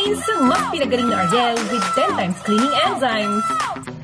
sa mas pinagaling na Ariel with 10 times cleaning enzymes.